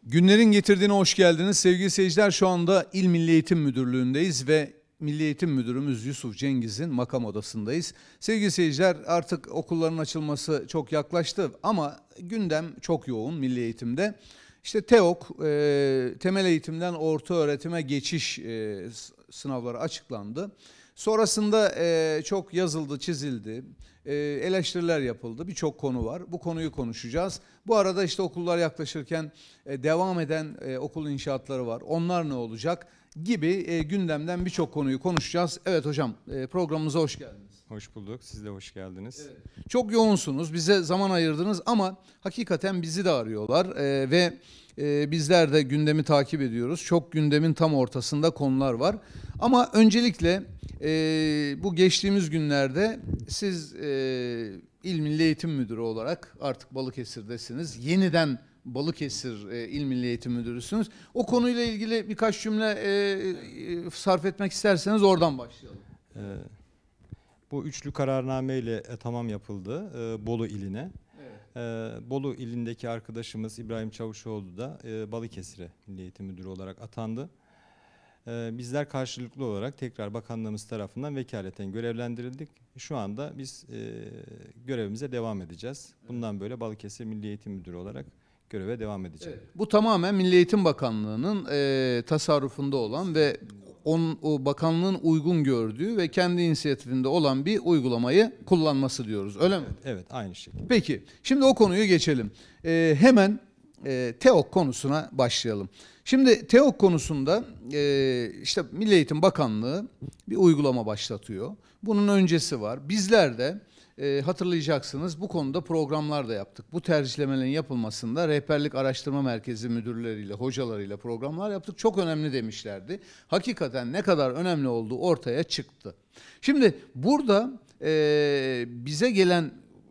Günlerin getirdiğine hoş geldiniz. Sevgili seyirciler, şu anda İl Milli Eğitim Müdürlüğü'ndeyiz ve Milli Eğitim Müdürümüz Yusuf Cengiz'in makam odasındayız. Sevgili seyirciler, artık okulların açılması çok yaklaştı ama gündem çok yoğun Milli Eğitim'de. İşte TEOK, temel eğitimden orta öğretime geçiş sınavları açıklandı. Sonrasında çok yazıldı, çizildi, eleştiriler yapıldı. Birçok konu var. Bu konuyu konuşacağız. Bu arada işte okullar yaklaşırken devam eden okul inşaatları var. Onlar ne olacak gibi gündemden birçok konuyu konuşacağız. Evet hocam, programımıza hoş geldiniz. Hoş bulduk. Siz de hoş geldiniz. Evet. Çok yoğunsunuz. Bize zaman ayırdınız ama hakikaten bizi de arıyorlar ve bizler de gündemi takip ediyoruz. Çok gündemin tam ortasında konular var. Ama öncelikle bu geçtiğimiz günlerde siz İl Milli Eğitim Müdürü olarak artık Balıkesir'desiniz. Yeniden Balıkesir İl Milli Eğitim Müdürüsünüz. O konuyla ilgili birkaç cümle sarf etmek isterseniz oradan başlayalım. Bu üçlü kararname ile tamam yapıldı Bolu iline. Evet. Bolu ilindeki arkadaşımız İbrahim Çavuşoğlu da Balıkesir'e Milli Eğitim Müdürü olarak atandı. Bizler karşılıklı olarak tekrar bakanlığımız tarafından vekaleten görevlendirildik. Şu anda biz görevimize devam edeceğiz. Bundan böyle Balıkesir Milli Eğitim Müdürü olarak göreve devam edeceğim. Evet. Bu tamamen Milli Eğitim Bakanlığı'nın tasarrufunda olan ve o bakanlığın uygun gördüğü ve kendi inisiyatifinde olan bir uygulamayı kullanması diyoruz. Öyle mi? Evet, aynı şekilde. Peki, şimdi o konuyu geçelim. Hemen TEOK konusuna başlayalım. Şimdi TEOK konusunda işte Milli Eğitim Bakanlığı bir uygulama başlatıyor. Bunun öncesi var. Bizler de hatırlayacaksınız, bu konuda programlar da yaptık. Bu tercihlemelerin yapılmasında Rehberlik Araştırma Merkezi müdürleriyle, hocalarıyla programlar yaptık. Çok önemli demişlerdi. Hakikaten ne kadar önemli olduğu ortaya çıktı. Şimdi burada bize gelen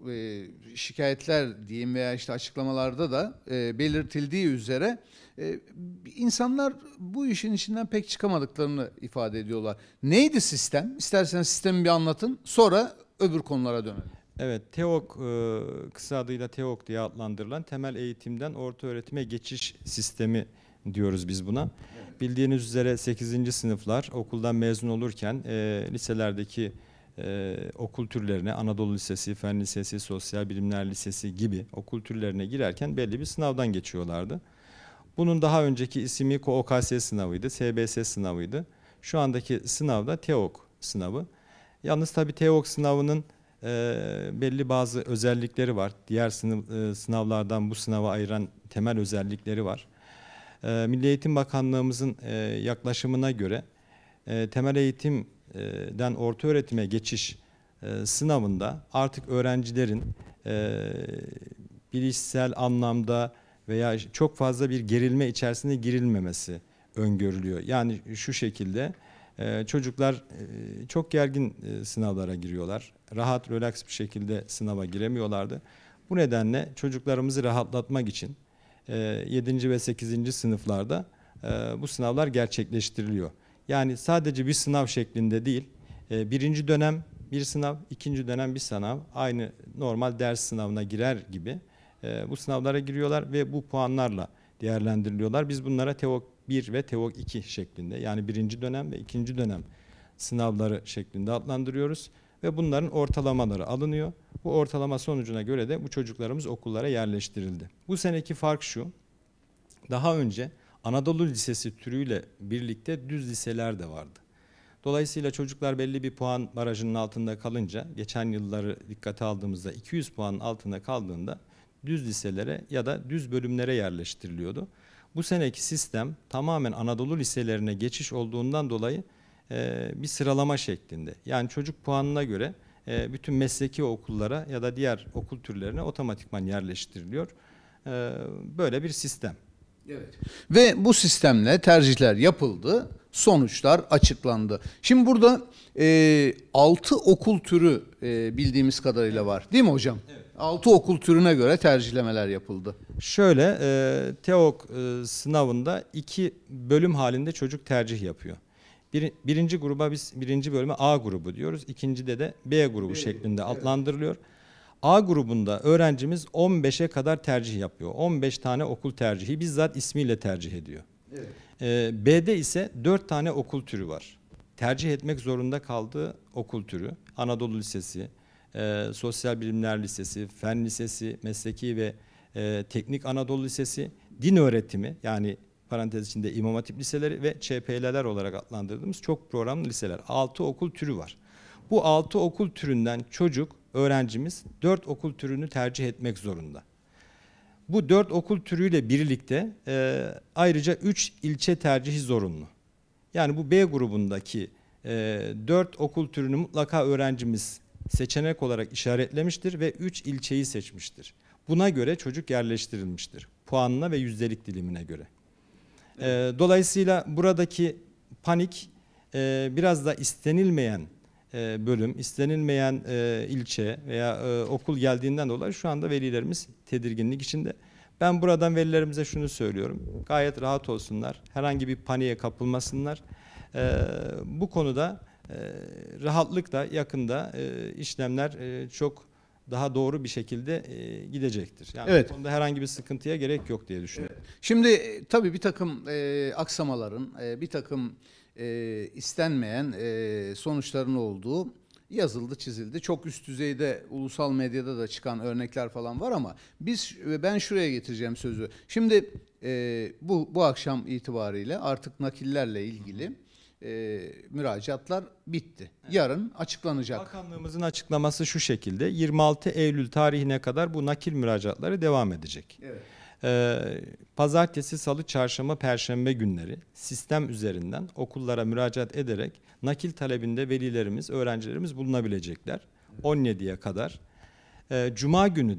şikayetler diyeyim veya işte açıklamalarda da belirtildiği üzere insanlar bu işin içinden pek çıkamadıklarını ifade ediyorlar. Neydi sistem? İsterseniz sistemi bir anlatın, sonra öbür konulara dönelim. Evet, TEOK kısa adıyla TEOK diye adlandırılan temel eğitimden orta öğretime geçiş sistemi diyoruz biz buna. Evet. Bildiğiniz üzere 8. sınıflar okuldan mezun olurken liselerdeki okul türlerine, Anadolu Lisesi, Fen Lisesi, Sosyal Bilimler Lisesi gibi okul türlerine girerken belli bir sınavdan geçiyorlardı. Bunun daha önceki ismi OKS sınavıydı, SBS sınavıydı. Şu andaki sınav da TEOK sınavı. Yalnız tabii TEOK sınavının belli bazı özellikleri var. Diğer sınavlardan bu sınava ayıran temel özellikleri var. Milli Eğitim Bakanlığımızın yaklaşımına göre temel eğitimden orta öğretime geçiş sınavında artık öğrencilerin bilişsel anlamda veya çok fazla bir gerilme içerisine girilmemesi öngörülüyor. Yani şu şekilde çocuklar çok gergin sınavlara giriyorlar. Rahat, relax bir şekilde sınava giremiyorlardı. Bu nedenle çocuklarımızı rahatlatmak için 7. ve 8. sınıflarda bu sınavlar gerçekleştiriliyor. Yani sadece bir sınav şeklinde değil, birinci dönem bir sınav, ikinci dönem bir sınav, aynı normal ders sınavına girer gibi bu sınavlara giriyorlar ve bu puanlarla değerlendiriliyorlar. Biz bunlara TEOK 1 ve TEOK 2 şeklinde, yani birinci dönem ve ikinci dönem sınavları şeklinde adlandırıyoruz ve bunların ortalamaları alınıyor. Bu ortalama sonucuna göre de bu çocuklarımız okullara yerleştirildi. Bu seneki fark şu: daha önce Anadolu Lisesi türüyle birlikte düz liseler de vardı. Dolayısıyla çocuklar belli bir puan barajının altında kalınca, geçen yılları dikkate aldığımızda 200 puanın altında kaldığında düz liselere ya da düz bölümlere yerleştiriliyordu. Bu seneki sistem tamamen Anadolu liselerine geçiş olduğundan dolayı bir sıralama şeklinde. Yani çocuk puanına göre bütün mesleki okullara ya da diğer okul türlerine otomatikman yerleştiriliyor. Böyle bir sistem. Evet. Ve bu sistemle tercihler yapıldı, sonuçlar açıklandı. Şimdi burada 6 okul türü bildiğimiz kadarıyla var, değil mi hocam? Evet. 6 okul türüne göre tercihlemeler yapıldı. Şöyle, TEOK sınavında 2 bölüm halinde çocuk tercih yapıyor. Birinci gruba biz birinci bölüme A grubu diyoruz. İkincide de B grubu şeklinde adlandırılıyor. A grubunda öğrencimiz 15'e kadar tercih yapıyor. 15 tane okul tercihi bizzat ismiyle tercih ediyor. Evet. B'de ise 4 tane okul türü var. Tercih etmek zorunda kaldığı okul türü. Anadolu Lisesi, Sosyal Bilimler Lisesi, Fen Lisesi, Mesleki ve Teknik Anadolu Lisesi, din öğretimi yani parantez içinde İmam Hatip liseleri ve ÇPL'ler olarak adlandırdığımız çok programlı liseler. 6 okul türü var. Bu 6 okul türünden öğrencimiz 4 okul türünü tercih etmek zorunda. Bu 4 okul türüyle birlikte ayrıca 3 ilçe tercihi zorunlu. Yani bu B grubundaki 4 okul türünü mutlaka öğrencimiz seçenek olarak işaretlemiştir ve 3 ilçeyi seçmiştir. Buna göre çocuk yerleştirilmiştir. Puanına ve yüzdelik dilimine göre. Dolayısıyla buradaki panik biraz da istenilmeyen bölüm, istenilmeyen ilçe veya okul geldiğinden dolayı şu anda velilerimiz tedirginlik içinde. Ben buradan velilerimize şunu söylüyorum. Gayet rahat olsunlar. Herhangi bir paniğe kapılmasınlar. Bu konuda rahatlıkla yakında işlemler çok daha doğru bir şekilde gidecektir. Yani Evet. bu konuda herhangi bir sıkıntıya gerek yok diye düşünüyorum. Evet. Şimdi tabii bir takım aksamaların, bir takım istenmeyen sonuçların olduğu yazıldı, çizildi. Çok üst düzeyde ulusal medyada da çıkan örnekler falan var ama ben şuraya getireceğim sözü. Şimdi bu akşam itibariyle artık nakillerle ilgili müracaatlar bitti. Yarın açıklanacak. Bakanlığımızın açıklaması şu şekilde: 26 Eylül tarihine kadar bu nakil müracaatları devam edecek. Evet. Pazartesi, Salı, Çarşamba, Perşembe günleri sistem üzerinden okullara müracaat ederek nakil talebinde velilerimiz, öğrencilerimiz bulunabilecekler. 17'ye kadar. Cuma günü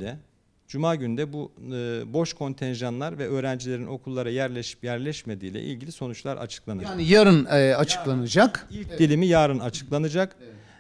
de bu boş kontenjanlar ve öğrencilerin okullara yerleşip yerleşmediği ile ilgili sonuçlar açıklanacak. Yani yarın açıklanacak. İlk dilimi yarın açıklanacak.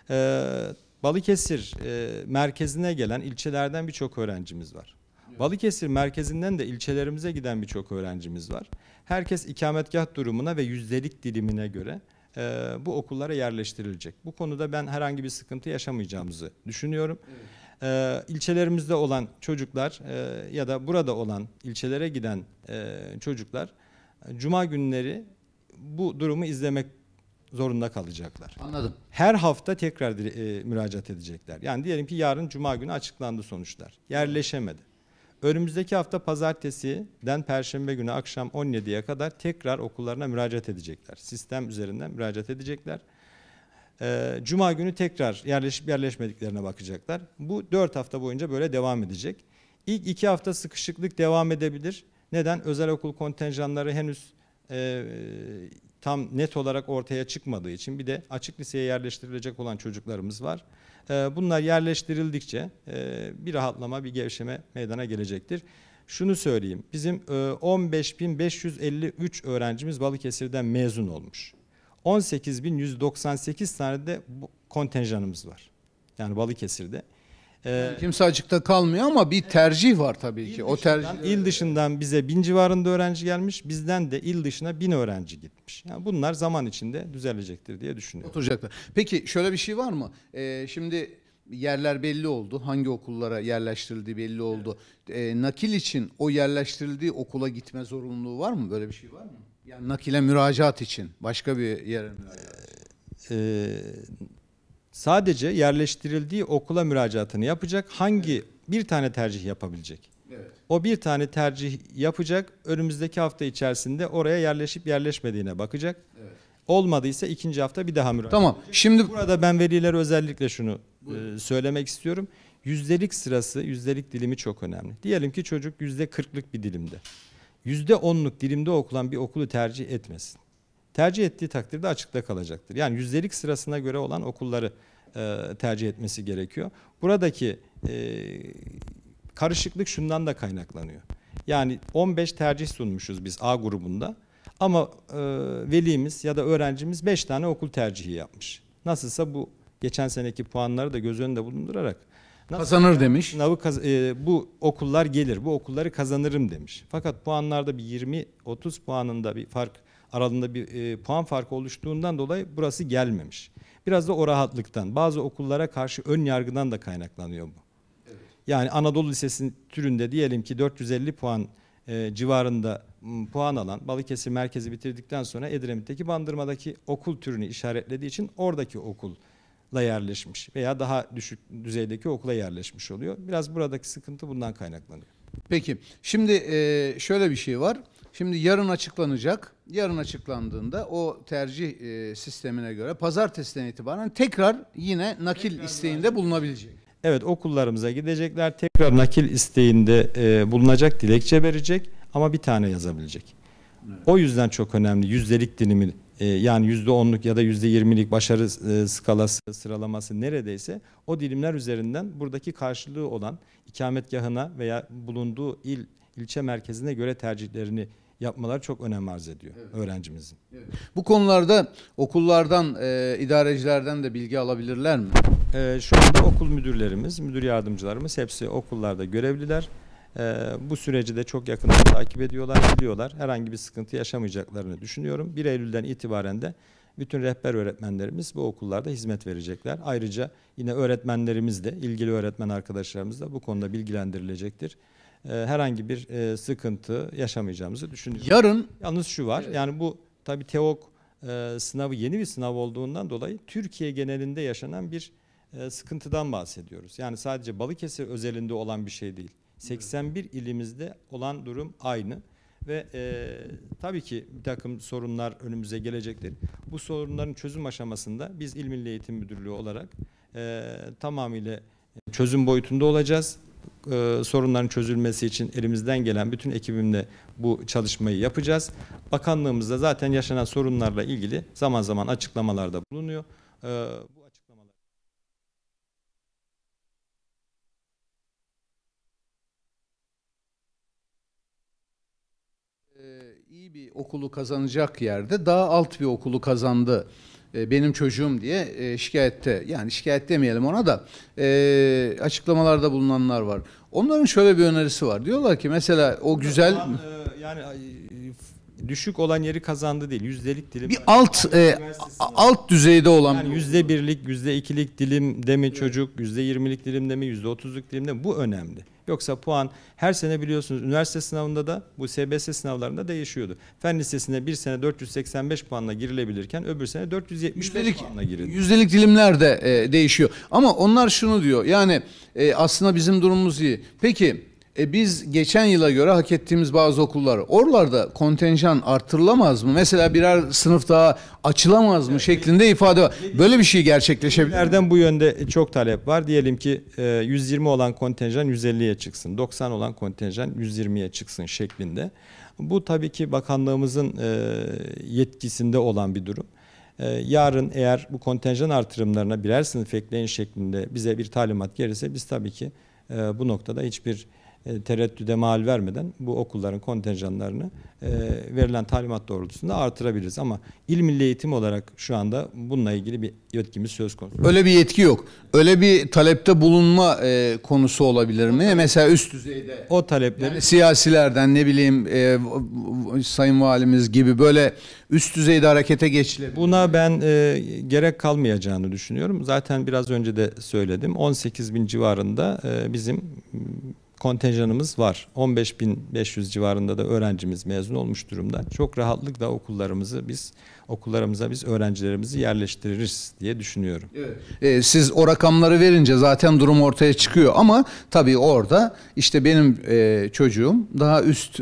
Balıkesir merkezine gelen ilçelerden birçok öğrencimiz var. Balıkesir merkezinden de ilçelerimize giden birçok öğrencimiz var. Herkes ikametgah durumuna ve yüzdelik dilimine göre bu okullara yerleştirilecek. Bu konuda ben herhangi bir sıkıntı yaşamayacağımızı düşünüyorum. İlçelerimizde olan çocuklar ya da burada olan ilçelere giden çocuklar Cuma günleri bu durumu izlemek zorunda kalacaklar. Anladım. Her hafta tekrar müracaat edecekler. Yani diyelim ki yarın Cuma günü açıklandı sonuçlar. Yerleşemedi. Önümüzdeki hafta Pazartesi'den Perşembe günü akşam 17'ye kadar tekrar okullarına müracaat edecekler. Sistem üzerinden müracaat edecekler. Cuma günü tekrar yerleşip yerleşmediklerine bakacaklar. Bu 4 hafta boyunca böyle devam edecek. İlk 2 hafta sıkışıklık devam edebilir. Neden? Özel okul kontenjanları henüz tam net olarak ortaya çıkmadığı için, bir de açık liseye yerleştirilecek olan çocuklarımız var. Bunlar yerleştirildikçe bir rahatlama, bir gevşeme meydana gelecektir. Şunu söyleyeyim, bizim 15.553 öğrencimiz Balıkesir'den mezun olmuş. 18.198 tane de kontenjanımız var. Yani Balıkesir'de. Kimse açıkta kalmıyor ama bir tercih var tabii ki. İl dışından bize 1000 civarında öğrenci gelmiş, bizden de il dışına 1000 öğrenci gitmiş. Yani bunlar zaman içinde düzelecektir diye düşünüyorum. Oturacaklar. Peki şöyle bir şey var mı? Şimdi yerler belli oldu. Hangi okullara yerleştirildiği belli oldu. Nakil için o yerleştirildiği okula gitme zorunluluğu var mı? Böyle bir şey var mı? Yani nakile müracaat için başka bir yere müracaat. Sadece yerleştirildiği okula müracaatını yapacak. Bir tane tercih yapabilecek. Evet. O bir tane tercih yapacak. Önümüzdeki hafta içerisinde oraya yerleşip yerleşmediğine bakacak. Evet. Olmadıysa ikinci hafta bir daha müracaat Tamam. edecek. Şimdi Burada ben velilere özellikle şunu söylemek istiyorum. Yüzdelik sırası, yüzdelik dilimi çok önemli. Diyelim ki çocuk %40'lık bir dilimde. %10'luk dilimde okulan bir okulu tercih etmesin. Tercih ettiği takdirde açıkta kalacaktır. Yani yüzdelik sırasına göre olan okulları tercih etmesi gerekiyor. Buradaki karışıklık şundan da kaynaklanıyor. Yani 15 tercih sunmuşuz biz A grubunda ama velimiz ya da öğrencimiz 5 tane okul tercihi yapmış. Nasılsa bu geçen seneki puanları da göz önünde bulundurarak kazanır demiş. Bu okullar gelir, bu okulları kazanırım demiş. Fakat puanlarda bir 20-30 puanında bir fark, aralığında bir puan farkı oluştuğundan dolayı burası gelmemiş. Biraz da o rahatlıktan, bazı okullara karşı ön yargıdan da kaynaklanıyor bu. Evet. Yani Anadolu Lisesi türünde diyelim ki 450 puan civarında puan alan, Balıkesir merkezi bitirdikten sonra Edremit'teki Bandırma'daki okul türünü işaretlediği için oradaki okulla yerleşmiş veya daha düşük düzeydeki okula yerleşmiş oluyor. Biraz buradaki sıkıntı bundan kaynaklanıyor. Peki şimdi şöyle bir şey var. Şimdi yarın açıklanacak. Yarın açıklandığında o tercih sistemine göre pazartesiden itibaren tekrar yine nakil isteğinde bulunabilecek. Evet, okullarımıza gidecekler, tekrar nakil isteğinde bulunacak, dilekçe verecek ama bir tane yazabilecek. Evet. O yüzden çok önemli yüzdelik dilimi, yani %10'luk ya da %20'lik başarı skalası sıralaması neredeyse o dilimler üzerinden buradaki karşılığı olan ikametgahına veya bulunduğu ilçe merkezine göre tercihlerini yapmalar çok önem arz ediyor, evet, öğrencimizin. Evet. Bu konularda okullardan, idarecilerden de bilgi alabilirler mi? Şu anda okul müdürlerimiz, müdür yardımcılarımız hepsi okullarda görevliler. Bu süreci de çok yakından takip ediyorlar, biliyorlar. Herhangi bir sıkıntı yaşamayacaklarını düşünüyorum. 1 Eylül'den itibaren de bütün rehber öğretmenlerimiz bu okullarda hizmet verecekler. Ayrıca yine öğretmenlerimiz de, ilgili öğretmen arkadaşlarımız da bu konuda bilgilendirilecektir. Herhangi bir sıkıntı yaşamayacağımızı düşünüyorum. Yarın yalnız şu var, evet, yani bu tabii TEOG sınavı yeni bir sınav olduğundan dolayı Türkiye genelinde yaşanan bir sıkıntıdan bahsediyoruz. Yani sadece Balıkesir özelinde olan bir şey değil. 81 ilimizde olan durum aynı ve tabii ki bir takım sorunlar önümüze gelecektir. Bu sorunların çözüm aşamasında biz İl Milli Eğitim Müdürlüğü olarak tamamıyla çözüm boyutunda olacağız. Sorunların çözülmesi için elimizden gelen bütün ekibimle bu çalışmayı yapacağız. Bakanlığımızda zaten yaşanan sorunlarla ilgili zaman zaman açıklamalarda bulunuyor. Bu açıklamalar iyi bir okulu kazanacak yerde daha alt bir okulu kazandı benim çocuğum diye şikayette, yani şikayet demeyelim ona da, açıklamalarda bulunanlar var. Onların şöyle bir önerisi var. Diyorlar ki mesela o güzel yani düşük olan yeri kazandı değil, yüzdelik dilim. Bir alt düzeyde olan, yani %1'lik, %2'lik dilimde mi çocuk, %20'lik dilimde mi, %30'luk dilimde mi, bu önemli. Yoksa puan her sene biliyorsunuz üniversite sınavında da bu SBS sınavlarında değişiyordu. Fen lisesine bir sene 485 puanla girilebilirken öbür sene 475 puanla girildi. Yüzdelik dilimler de değişiyor. Ama onlar şunu diyor, yani aslında bizim durumumuz iyi. Peki biz geçen yıla göre hak ettiğimiz bazı okullar, oralarda kontenjan artırılamaz mı? Mesela birer sınıf daha açılamaz mı şeklinde ifade var. Böyle bir şey gerçekleşebilir mi? Nereden bu yönde çok talep var. Diyelim ki 120 olan kontenjan 150'ye çıksın. 90 olan kontenjan 120'ye çıksın şeklinde. Bu tabii ki bakanlığımızın yetkisinde olan bir durum. Yarın eğer bu kontenjan artırımlarına birer sınıf ekleyin şeklinde bize bir talimat gelirse biz tabii ki bu noktada hiçbir tereddüde mal vermeden bu okulların kontenjanlarını verilen talimat doğrultusunda artırabiliriz. Ama İl Milli Eğitim olarak şu anda bununla ilgili bir yetkimiz söz konusu. Öyle bir yetki yok. Öyle bir talepte bulunma konusu olabilir mi? Mesela üst düzeyde. O talepleri Yani siyasilerden, ne bileyim, Sayın Valimiz gibi böyle üst düzeyde harekete geçilebilir. Buna ben gerek kalmayacağını düşünüyorum. Zaten biraz önce de söyledim. 18.000 civarında bizim kontenjanımız var. 15.500 civarında da öğrencimiz mezun olmuş durumda. Çok rahatlıkla okullarımıza biz öğrencilerimizi yerleştiririz diye düşünüyorum. Evet. Siz o rakamları verince zaten durum ortaya çıkıyor ama tabii orada işte benim çocuğum daha üst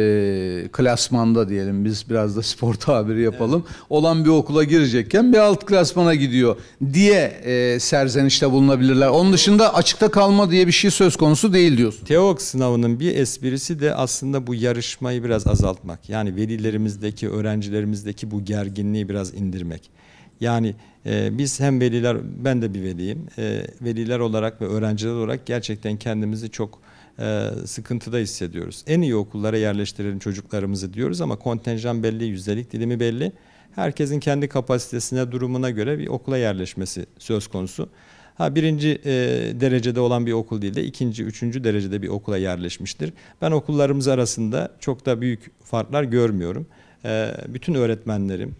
klasmanda, diyelim biz biraz da spor tabiri yapalım, evet, olan bir okula girecekken bir alt klasmana gidiyor diye serzenişte bulunabilirler. Onun dışında açıkta kalma diye bir şey söz konusu değil diyorsun. TEOG sınavının bir esprisi de aslında bu yarışmayı biraz azaltmak. Yani velilerimizdeki, öğrencilerimizdeki bu gerginliği biraz indirmek. Yani biz hem veliler, ben de bir veliyim, veliler olarak ve öğrenciler olarak gerçekten kendimizi çok sıkıntıda hissediyoruz. En iyi okullara yerleştirelim çocuklarımızı diyoruz ama kontenjan belli, yüzdelik dilimi belli. Herkesin kendi kapasitesine, durumuna göre bir okula yerleşmesi söz konusu. Birinci derecede olan bir okul değil de ikinci, üçüncü derecede bir okula yerleşmiştir. Ben okullarımız arasında çok da büyük farklar görmüyorum. Bütün öğretmenlerim,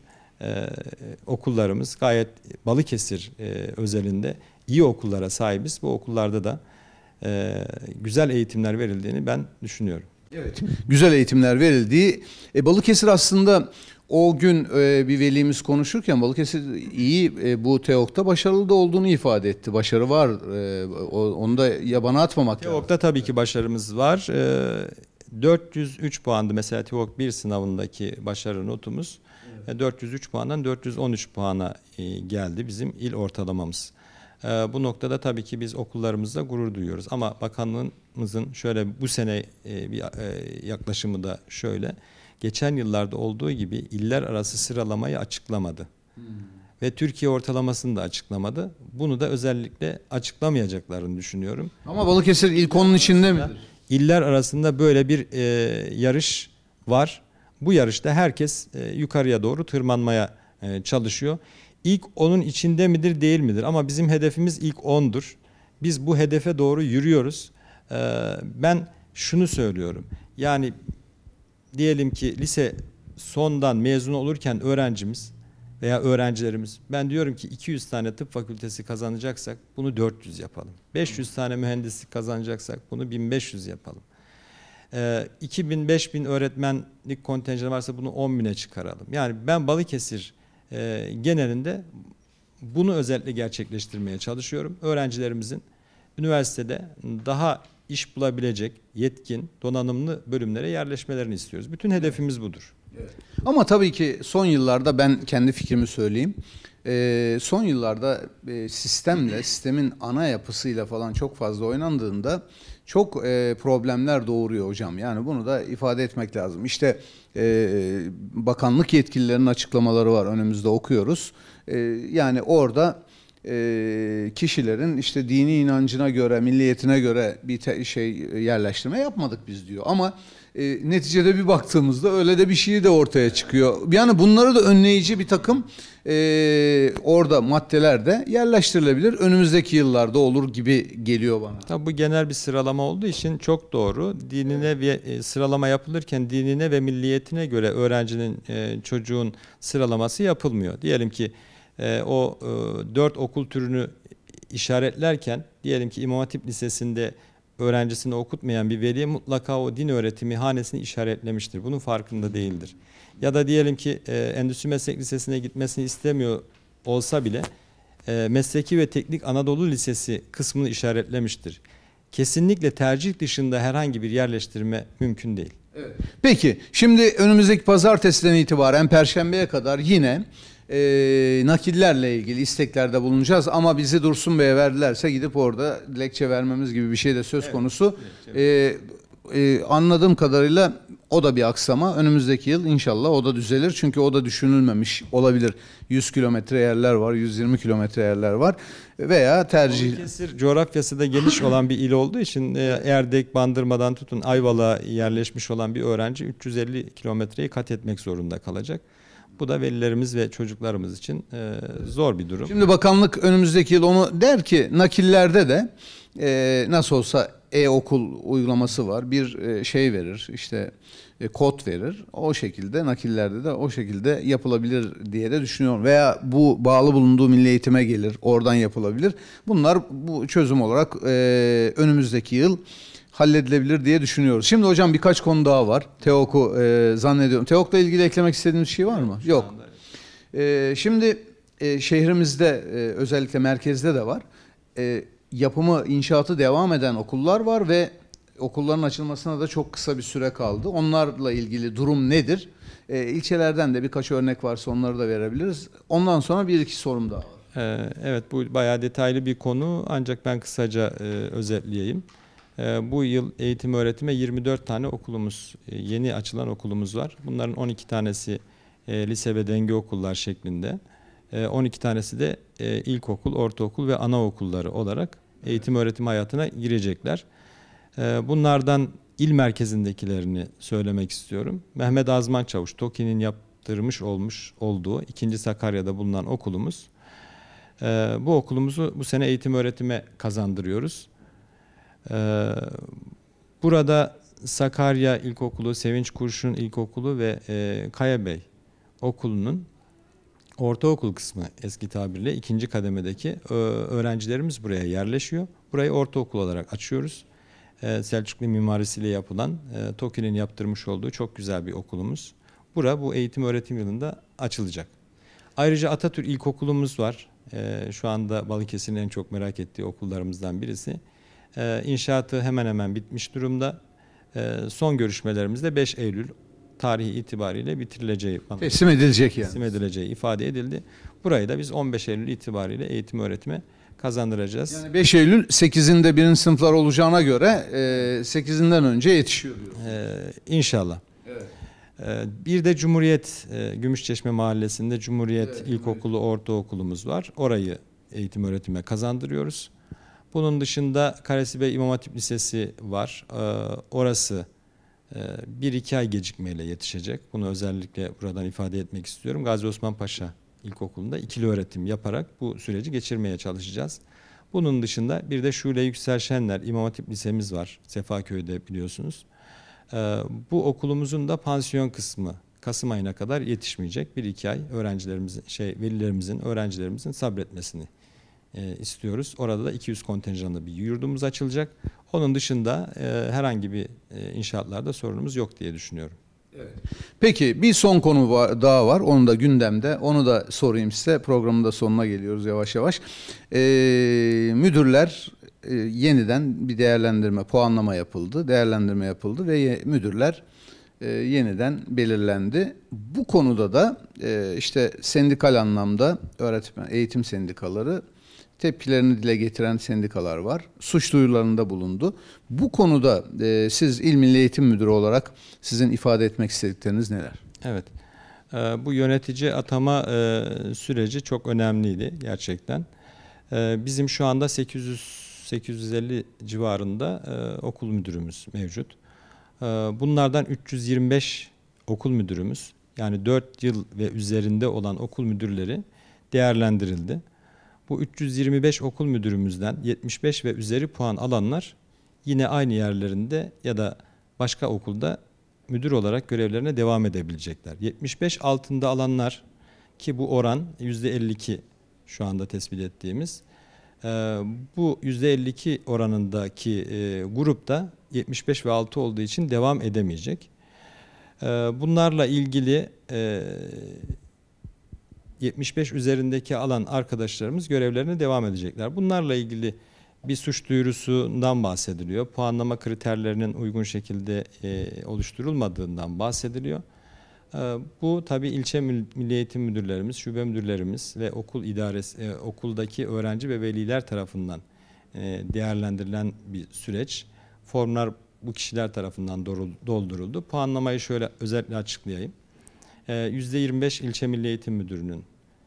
okullarımız gayet Balıkesir özelinde iyi okullara sahibiz. Bu okullarda da güzel eğitimler verildiğini ben düşünüyorum. Evet, güzel eğitimler verildiği. Balıkesir aslında o gün bir velimiz konuşurken Balıkesir iyi bu TEOG'da başarılı da olduğunu ifade etti. Başarı var. Onu da yabana atmamak lazım. TEOG'da tabii ki başarımız var. 403 puandı mesela TEOG 1 sınavındaki başarı notumuz. 403 puandan 413 puana geldi bizim il ortalamamız. Bu noktada tabii ki biz okullarımızda gurur duyuyoruz. Ama bakanlığımızın şöyle bu sene bir yaklaşımı da şöyle. Geçen yıllarda olduğu gibi iller arası sıralamayı açıklamadı. Ve Türkiye ortalamasını da açıklamadı. Bunu da özellikle açıklamayacaklarını düşünüyorum. Ama Balıkesir ilk onun içinde midir? İller arasında böyle bir yarış var. Bu yarışta herkes yukarıya doğru tırmanmaya çalışıyor. İlk onun içinde midir değil midir? Ama bizim hedefimiz ilk 10'dur. Biz bu hedefe doğru yürüyoruz. Ben şunu söylüyorum. Yani diyelim ki lise sondan mezun olurken öğrencimiz veya öğrencilerimiz, ben diyorum ki 200 tane tıp fakültesi kazanacaksak bunu 400 yapalım. 500 tane mühendislik kazanacaksak bunu 1500 yapalım. 2000-5000 öğretmenlik kontenjanı varsa bunu 10.000'e çıkaralım. Yani ben Balıkesir genelinde bunu özellikle gerçekleştirmeye çalışıyorum. Öğrencilerimizin üniversitede daha iş bulabilecek, yetkin, donanımlı bölümlere yerleşmelerini istiyoruz. Bütün hedefimiz budur. Evet. Ama tabii ki son yıllarda ben kendi fikrimi söyleyeyim. Son yıllarda sistemin ana yapısıyla falan çok fazla oynandığında çok problemler doğuruyor hocam. Yani bunu da ifade etmek lazım. İşte bakanlık yetkililerinin açıklamaları var, önümüzde okuyoruz. Yani orada kişilerin işte dini inancına göre, milliyetine göre bir yerleştirme yapmadık biz diyor. Ama neticede bir baktığımızda öyle de bir şey de ortaya çıkıyor. Yani bunları da önleyici bir takım orada maddeler de yerleştirilebilir. Önümüzdeki yıllarda olur gibi geliyor bana. Tabii bu genel bir sıralama olduğu için çok doğru. Dinine ve sıralama yapılırken dinine ve milliyetine göre öğrencinin, çocuğun sıralaması yapılmıyor. Diyelim ki o 4 okul türünü işaretlerken diyelim ki İmam Hatip Lisesi'nde öğrencisini okutmayan bir veli mutlaka o din öğretimi hanesini işaretlemiştir. Bunun farkında değildir. Ya da diyelim ki Endüstri Meslek Lisesi'ne gitmesini istemiyor olsa bile Mesleki ve Teknik Anadolu Lisesi kısmını işaretlemiştir. Kesinlikle tercih dışında herhangi bir yerleştirme mümkün değil. Evet. Peki şimdi önümüzdeki pazartesiden itibaren Perşembe'ye kadar yine nakillerle ilgili isteklerde bulunacağız ama bizi Dursun Bey'e verdilerse gidip orada dilekçe vermemiz gibi bir şey de söz konusu. Anladığım kadarıyla o da bir aksama. Önümüzdeki yıl inşallah o da düzelir. Çünkü o da düşünülmemiş olabilir. 100 kilometre yerler var, 120 kilometre yerler var veya tercih. Balıkesir coğrafyası da geniş olan bir il olduğu için Erdek, Bandırma'dan tutun Ayvalık'a yerleşmiş olan bir öğrenci 350 kilometreyi kat etmek zorunda kalacak. Bu da velilerimiz ve çocuklarımız için zor bir durum. Şimdi bakanlık önümüzdeki yıl onu der ki nakillerde de nasıl olsa e-okul uygulaması var. Bir şey verir işte kod verir. O şekilde nakillerde de o şekilde yapılabilir diye de düşünüyorum. Veya bu bağlı bulunduğu milli eğitime gelir. Oradan yapılabilir. Bunlar bu çözüm olarak önümüzdeki yıl halledilebilir diye düşünüyoruz. Şimdi hocam birkaç konu daha var. TEOG'u zannediyorum. TEOG'la ilgili eklemek istediğiniz bir şey var mı? Yok. Şimdi şehrimizde özellikle merkezde de var. Yapımı, inşaatı devam eden okullar var ve okulların açılmasına da çok kısa bir süre kaldı. Onlarla ilgili durum nedir? İlçelerden de birkaç örnek varsa onları da verebiliriz. Ondan sonra bir iki sorum daha var. Evet, bu bayağı detaylı bir konu ancak ben kısaca özetleyeyim. Bu yıl eğitim öğretime 24 tane okulumuz, yeni açılan okulumuz var. Bunların 12 tanesi lise ve denge okullar şeklinde. 12 tanesi de ilkokul, ortaokul ve anaokulları olarak eğitim öğretim hayatına girecekler. Bunlardan il merkezindekilerini söylemek istiyorum. Mehmet Azman Çavuş, TOKİ'nin yaptırmış olduğu 2. Sakarya'da bulunan okulumuz. Bu okulumuzu bu sene eğitim öğretime kazandırıyoruz. Burada Sakarya İlkokulu, Sevinç Kurşun İlkokulu ve Kaya Bey Okulu'nun ortaokul kısmı eski tabirle ikinci kademedeki öğrencilerimiz buraya yerleşiyor. Burayı ortaokul olarak açıyoruz. Selçuklu mimarisiyle yapılan, TOKİ'nin yaptırmış olduğu çok güzel bir okulumuz. Bu eğitim öğretim yılında açılacak. Ayrıca Atatürk İlkokulumuz var. Şu anda Balıkesir'in en çok merak ettiği okullarımızdan birisi. İnşaatı hemen hemen bitmiş durumda. Son görüşmelerimizde 5 Eylül tarihi itibariyle bitirileceği, Teslim edilecek yani. teslim edileceği ifade edildi. Burayı da biz 15 Eylül itibariyle eğitim öğretime kazandıracağız. Yani 5 Eylül 8'inde birinci sınıflar olacağına göre 8'inden önce yetişiyor diyoruz. İnşallah. Evet. Bir de Cumhuriyet, Gümüşçeşme Mahallesi'nde Cumhuriyet Evet, İlkokulu, Ortaokulumuz var. Orayı eğitim öğretime kazandırıyoruz. Bunun dışında Karasibe İmam Hatip Lisesi var. Orası 1-2 ay gecikmeyle yetişecek. Bunu özellikle buradan ifade etmek istiyorum. Gazi Osman Paşa İlkokulu'nda ikili öğretim yaparak bu süreci geçirmeye çalışacağız. Bunun dışında bir de Şule Yüksel Şenler İmam Hatip Lisemiz var. Sefaköy'de biliyorsunuz. Bu okulumuzun da pansiyon kısmı Kasım ayına kadar yetişmeyecek. 1-2 ay öğrencilerimizin sabretmesini istiyoruz. Orada da 200 kontenjanlı bir yurdumuz açılacak. Onun dışında herhangi bir inşaatlarda sorunumuz yok diye düşünüyorum. Evet. Peki bir son konu daha var. Onu da gündemde. Onu da sorayım size. Programın da sonuna geliyoruz yavaş yavaş. Müdürler yeniden bir puanlama yapıldı. Değerlendirme yapıldı ve müdürler yeniden belirlendi. Bu konuda da işte sendikal anlamda eğitim sendikaları tepkilerini dile getiren sendikalar var. Suç duyurularında bulundu. Bu konuda siz İl Milli Eğitim Müdürü olarak sizin ifade etmek istedikleriniz neler? Evet. Bu yönetici atama süreci çok önemliydi gerçekten. Bizim şu anda 850 civarında okul müdürümüz mevcut. Bunlardan 325 okul müdürümüz, yani 4 yıl ve üzerinde olan okul müdürleri değerlendirildi. Bu 325 okul müdürümüzden 75 ve üzeri puan alanlar yine aynı yerlerinde ya da başka okulda müdür olarak görevlerine devam edebilecekler. 75 altında alanlar, ki bu oran %52 şu anda tespit ettiğimiz, bu %52 oranındaki grupta 75 ve altı olduğu için devam edemeyecek. Bunlarla ilgili 75 üzerindeki alan arkadaşlarımız görevlerine devam edecekler. Bunlarla ilgili bir suç duyurusundan bahsediliyor. Puanlama kriterlerinin uygun şekilde oluşturulmadığından bahsediliyor. Bu tabii ilçe milli eğitim müdürlerimiz, şube müdürlerimiz ve okul idaresi, okuldaki öğrenci ve veliler tarafından değerlendirilen bir süreç. Formlar bu kişiler tarafından dolduruldu. Puanlamayı şöyle özellikle açıklayayım. %25 ilçe milli eğitim müdürünün,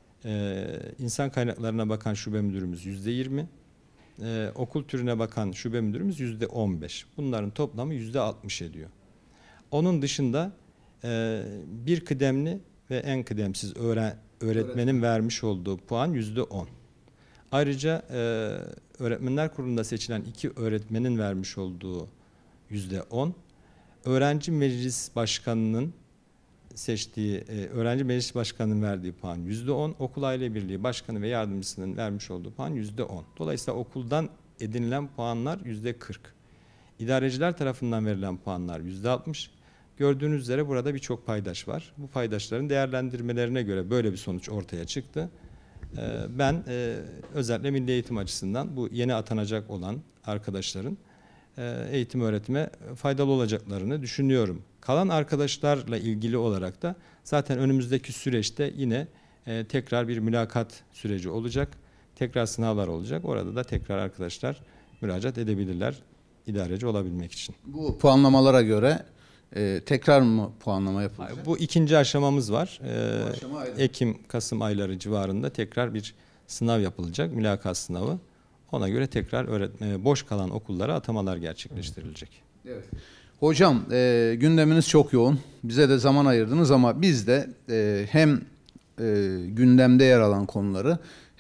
insan kaynaklarına bakan şube müdürümüz %20, okul türüne bakan şube müdürümüz %15. Bunların toplamı %60 ediyor. Onun dışında bir kıdemli ve en kıdemsiz öğretmenin vermiş olduğu puan %10. Ayrıca öğretmenler kurulunda seçilen 2 öğretmenin vermiş olduğu %10. Öğrenci meclis başkanının seçtiği, öğrenci meclis başkanının verdiği puan %10, okul aile birliği başkanı ve yardımcısının vermiş olduğu puan %10. Dolayısıyla okuldan edinilen puanlar %40. İdareciler tarafından verilen puanlar %60. Gördüğünüz üzere burada birçok paydaş var. Bu paydaşların değerlendirmelerine göre böyle bir sonuç ortaya çıktı. Ben özellikle milli eğitim açısından bu yeni atanacak olan arkadaşların eğitim öğretime faydalı olacaklarını düşünüyorum. Kalan arkadaşlarla ilgili olarak da zaten önümüzdeki süreçte yine tekrar bir mülakat süreci olacak. Tekrar sınavlar olacak. Orada da tekrar arkadaşlar müracaat edebilirler idareci olabilmek için. Bu puanlamalara göre tekrar mı puanlama yapılacak? Bu ikinci aşamamız var. aşama ayrı. Ekim-Kasım ayları civarında tekrar bir sınav yapılacak. Mülakat sınavı. Ona göre tekrar boş kalan okullara atamalar gerçekleştirilecek. Evet. Hocam gündeminiz çok yoğun. Bize de zaman ayırdınız ama biz de hem gündemde yer alan konuları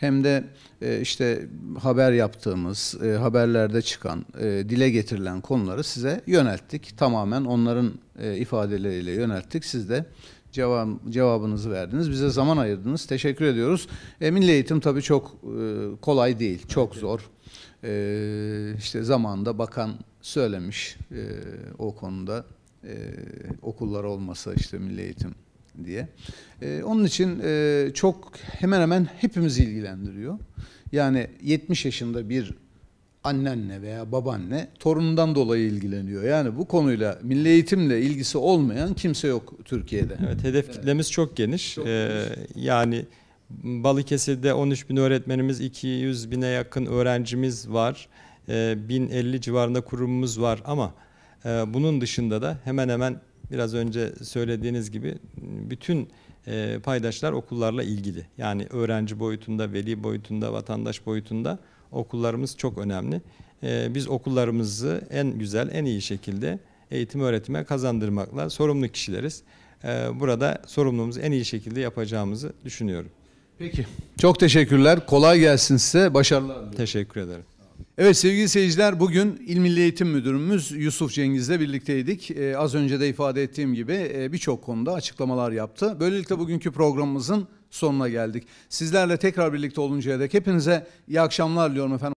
hem de işte haber yaptığımız, haberlerde çıkan, dile getirilen konuları size yönelttik. Tamamen onların ifadeleriyle yönelttik. Siz de cevabınızı verdiniz. Bize zaman ayırdınız. Teşekkür ediyoruz. Milli eğitim tabii çok kolay değil, çok zor. İşte zamanında bakan söylemiş o konuda okullar olmasa işte milli eğitim diye. Onun için çok hemen hemen hepimizi ilgilendiriyor. Yani 70 yaşında bir annenle veya babaanne torunundan dolayı ilgileniyor. Yani bu konuyla, milli eğitimle ilgisi olmayan kimse yok Türkiye'de. Evet, hedef kitlemiz çok geniş. Yani Balıkesir'de 13 bin öğretmenimiz, 200 bine yakın öğrencimiz var. 1050 civarında kurumumuz var ama bunun dışında da hemen hemen biraz önce söylediğiniz gibi bütün paydaşlar okullarla ilgili. Yani öğrenci boyutunda, veli boyutunda, vatandaş boyutunda okullarımız çok önemli. Biz okullarımızı en güzel, en iyi şekilde eğitim öğretime kazandırmakla sorumlu kişileriz. Burada sorumluluğumuzu en iyi şekilde yapacağımızı düşünüyorum. Peki. Çok teşekkürler. Kolay gelsin size. Başarılar diliyorum. Teşekkür ederim. Evet sevgili seyirciler, bugün İl Milli Eğitim Müdürümüz Yusuf Cengiz'le birlikteydik. Az önce de ifade ettiğim gibi birçok konuda açıklamalar yaptı. Böylelikle bugünkü programımızın sonuna geldik. Sizlerle tekrar birlikte oluncaya dek hepinize iyi akşamlar diliyorum efendim.